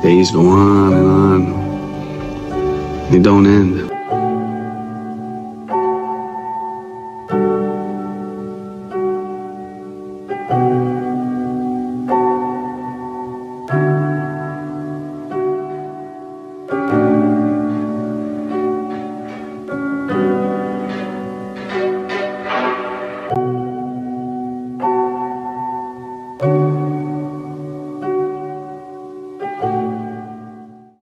Days go on and on. They don't end.